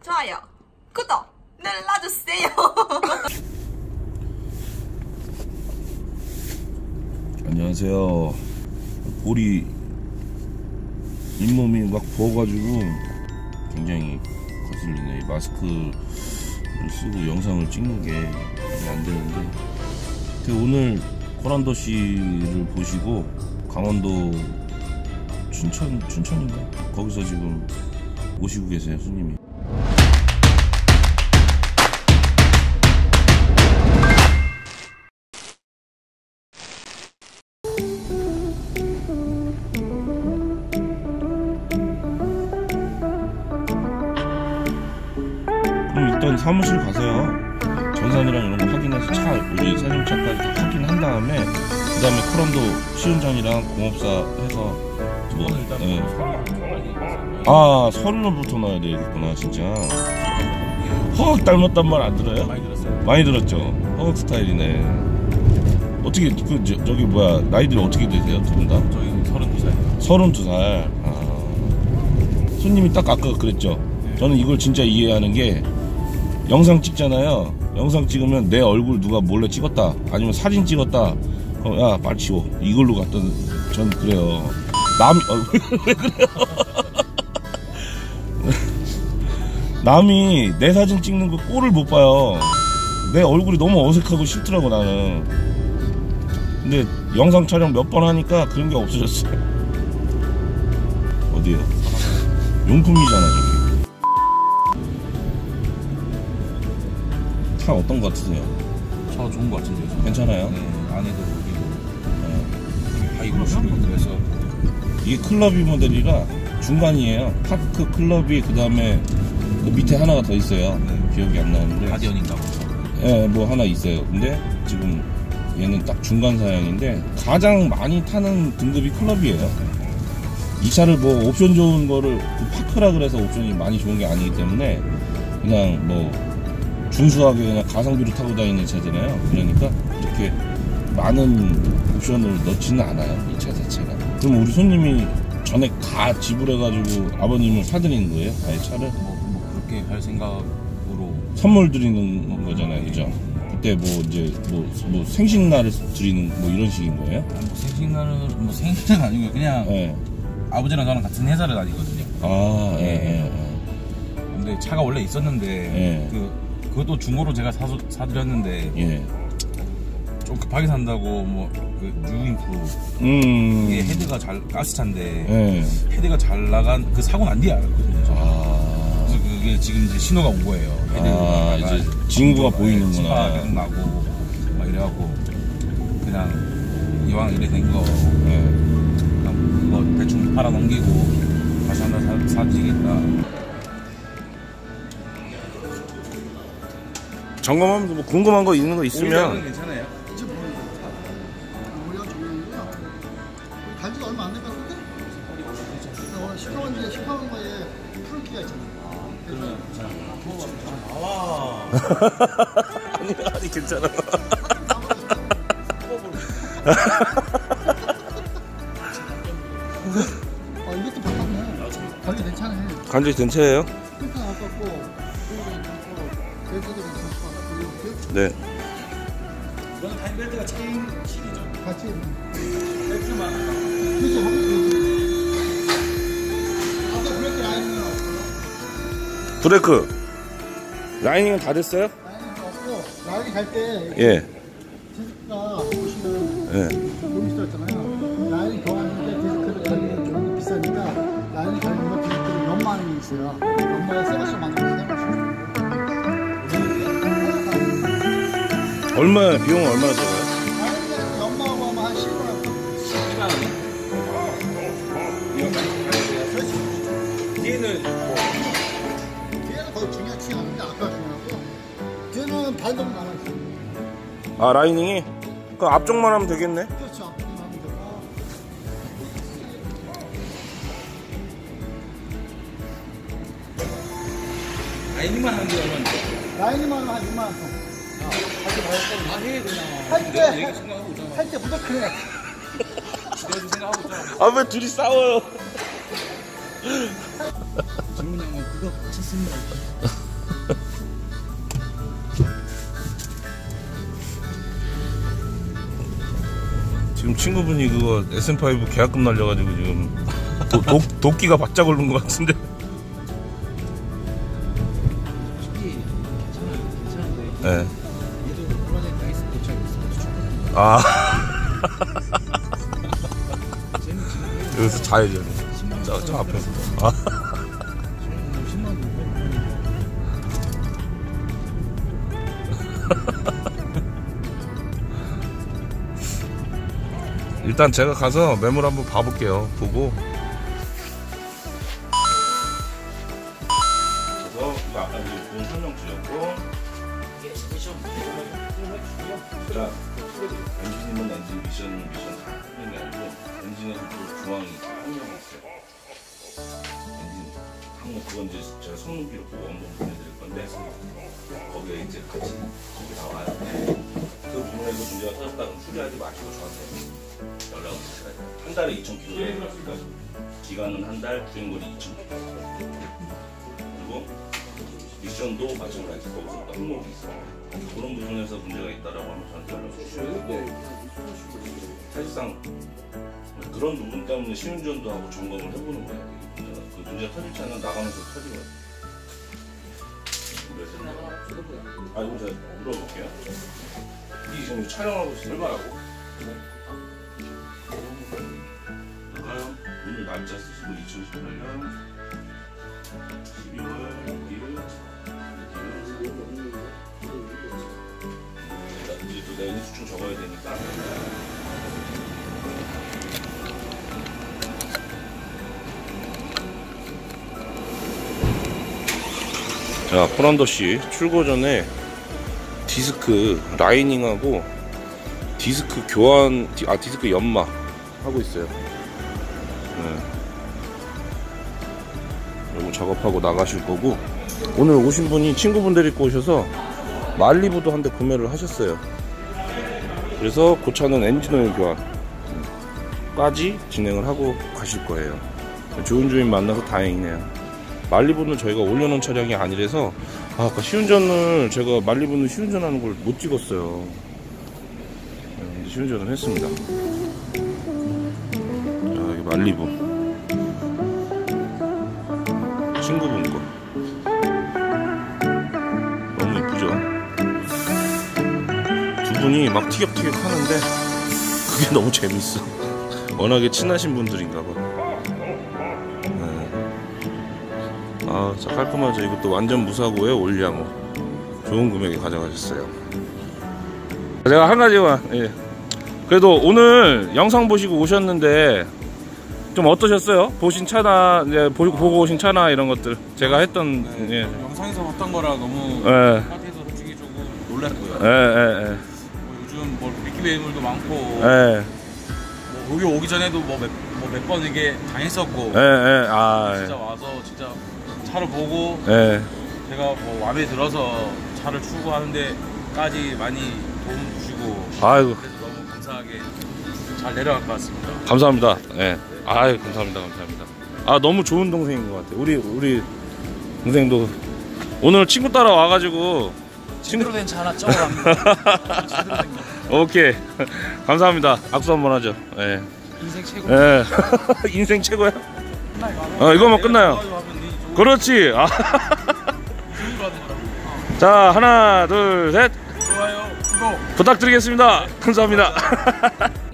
좋아요, 구독 눌러주세요. 안녕하세요. 볼이 잇몸이 막 부어가지고 굉장히 거슬리네. 마스크를 쓰고 영상을 찍는 게 안 되는데, 오늘 코란도 씨를 보시고 강원도 춘천인가? 거기서 지금 오시고 계세요, 손님이. 그럼 일단 사무실 가세요. 전산이랑 이런 거 확인해서 우리 사진차까지 다 확인한 다음에, 그 다음에 코란도 시운전이랑 공업사 해서 서류부터 넣어야 되겠구나. 진짜 허걱 닮았단 말 안 들어요? 많이 들었어요. 많이 들었죠. 허걱 스타일이네. 어떻게 저기 뭐야, 나이들이 어떻게 되세요, 두 분 다? 저희 32살이요. 32살. 손님이 딱 아까 그랬죠. 네. 저는 이걸 진짜 이해하는 게, 영상 찍잖아요. 영상 찍으면 내 얼굴 누가 몰래 찍었다, 아니면 사진 찍었다, 야 빨리 치워, 이걸로 갔던, 전 그래요. 왜 그래요? 남이 내 사진 찍는 거 꼴을 못 봐요. 내 얼굴이 너무 어색하고 싫더라고, 나는. 근데 영상 촬영 몇 번 하니까 그런 게 없어졌어요. 어디요? 용품이잖아, 저기. 차 어떤 거 같으세요? 차 좋은 거 같은데요. 괜찮아요? 네, 안에도 하이브로 그래서 이게 클럽이 모델이라 중간이에요. 파크 클럽이 그 다음에 밑에 하나가 더 있어요. 네. 기억이 안 나는데. 가디언인가 봐. 예, 뭐 하나 있어요. 근데 지금 얘는 딱 중간 사양인데, 가장 많이 타는 등급이 클럽이에요. 이 차를 뭐 옵션 좋은 거를, 파크라 그래서 옵션이 많이 좋은 게 아니기 때문에 그냥 뭐 준수하게 그냥 가성비로 타고 다니는 차잖아요. 그러니까 이렇게 많은 옵션을 넣지는 않아요, 이 차 자체가. 그럼 우리 손님이 전액 다 지불해가지고 아버님을 사드리는 거예요? 아예 차를? 뭐 그렇게 할 생각으로 선물 드리는 거잖아요, 그죠? 그때 뭐 이제 뭐 생신날을 드리는 뭐 이런 식인 거예요? 생신날은 뭐 생신은 아니고 그냥 예. 아버지랑 저랑 같은 회사를 다니거든요. 예. 근데 차가 원래 있었는데 예. 그것도 중고로 제가 사드렸는데 예. 좀 급하게 산다고 뭐 그 뉴잉크로 이게 헤드가 가스차인데 예. 헤드가 잘 나간 그 사고 난 뒤에 알았거든요. 그래서 그게 지금 이제 신호가 온 거예요. 헤드가 이제 징후가 보이는구나. 치파 계속 나고 막 이래갖고 그냥 이왕 이래 된 거 그냥 그거 대충 팔아 넘기고 다시 하나 사드리겠다. 점검하면 뭐 궁금한 거 있는 거 있으면. 괜찮아요? 간지가 얼마 안 된다는데? 시커먼 거에 푸른기가 있잖아. 그러면 아니 괜찮아. 이것도 바꿨네. 관리 괜찮네. 간지 된 차예요? 필터 바꿨고, 벨트도 괜찮고, 네. 이건 타임벨트가 체인실이죠. 같이. 벨트만 그렇죠. 아까 브레이크 라인은 없어요. 브레이크 라이닝은 다 됐어요? 라인은 없고, 라인이 갈 때, 예. 디스크가 보시면, 예. 여기 있었잖아요. 라인이 교환하는데 디스크를 갈리는 좀 비싸니까, 라인이 갈리는 거 디스크를 연마하는 게 있어요. 연마에 세가씩 만들어서 얼마야? 비용은 얼마나 들어요? 라인이 연마하고 하면 한 10만 원. 10만 원. 뒤에는 뒤에는 거의 중요하지 않은데 아까 중요하고 뒤에는 반동이 많았어요. 라이닝이? 그럼 앞쪽만 하면 되겠네? 그렇죠. 앞쪽만 하면 되고. 라이닝만 하는 게 얼마인데? 라인이만 하면 한 6만 원. 하지 말고 다 해 그냥. 할 생각하고 있잖아. 때 무조건 해. 그래도 생각하고 있잖아. 왜 둘이 싸워요? 질문 한번 그거 괜찮습니다. 지금 친구분이 그거 SM5 계약금 날려가지고 지금 도끼가 바짝 오른 것 같은데. 솔직히 괜찮은데. 네. 얘도 얼마 전에 나이스 도착이 있어. 아. 여기서 자야죠. 저 앞에서. 아. 일단 제가 가서 매물 한번 봐볼게요. 보고. 그래서 이거 아까 본 설명 드렸고. 자, 엔진이면 엔진, 미션 다 하는 게 아니고 엔진에서 또 중앙이 항목이 있어요. 엔진 항목 그건 이제 제가 성능 기록 보고 엄청 보내드릴 건데 거기에 이제 같이 거기 나와요. 그 부분에서 문제가 터졌다 그럼 수리하지 마시고 저한테 연락을 주셔야 돼요. 한 달에 2,000km. 그러니까 기간은 한 달, 주행거리 2,000km. 그리고 미션도 마찬가지. 거기서 또 항목이 있어요. 그런 부분에서 문제가 있다라고 하면 저한테 연락을 주셔야 되고 사실상 그런 부분 때문에 시운전도 하고 점검을 해보는 거예요. 그 문제가 터질지 않으면 나가면서 터지거든요. 아, 이거 제가 물어볼게요. 이 지금 촬영하고 있어요. 얼마라고? 볼까요? 오늘 날짜 쓰시고 2018년 12월 6일 이제 또 내년 수준 적어야 되니까. 자, 포란더씨 출고 전에 디스크 라이닝하고 디스크 교환, 디스크 연마 하고 있어요. 네. 요거 작업하고 나가실 거고, 오늘 오신 분이 친구분 데리고 오셔서 말리부도 한 대 구매를 하셨어요. 그래서 그 차는 엔진오일 교환까지 진행을 하고 가실 거예요. 좋은 주인 만나서 다행이네요. 말리부는 저희가 올려놓은 차량이 아니라서 아까 시운전을 제가 말리부는 시운전하는 걸 못 찍었어요. 근데 시운전을 했습니다. 자, 여기 말리부 친구분 거 너무 이쁘죠? 두 분이 막 티격태격 하는데 그게 너무 재밌어. 워낙에 친하신 분들인가봐. 아, 자, 깔끔하죠. 이것도 완전 무사고에 올량호 좋은 금액에 가져가셨어요. 제가 한 가지만, 예. 그래도 오늘 영상 보시고 오셨는데 좀 어떠셨어요? 보신 차나 이제 보고 오신 차나 이런 것들 제가 했던 네, 예. 영상에서 봤던 거라 너무 예. 파티에서 솔직히 조금 놀랐고요. 예. 요즘 뭐 미끼 매물도 많고 예. 뭐 여기 오기 전에도 뭐 몇 번 이게 당했었고 아, 진짜 와서 진짜 차를 보고 예. 제가 뭐 마음에 들어서 차를 출고하는데까지 많이 도움 주시고 아이고. 그래서 너무 감사하게 잘 내려갈 것 같습니다. 감사합니다. 예. 아유, 감사합니다. 아, 너무 좋은 동생인 것 같아요. 우리 동생도 오늘 친구 따라 와가지고 제대로 된 차 하나 쪄갑니다. 제대로 된 거. 오케이. 감사합니다. 악수 한번 하죠. 예. 인생 최고. 예. 인생 최고야? 이거만 끝나요. 그렇지. 아. 자, 하나, 둘, 셋. 좋아요. 구독 부탁드리겠습니다. 감사합니다.